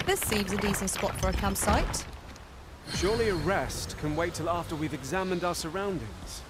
This seems a decent spot for a campsite. Surely a rest can wait till after we've examined our surroundings.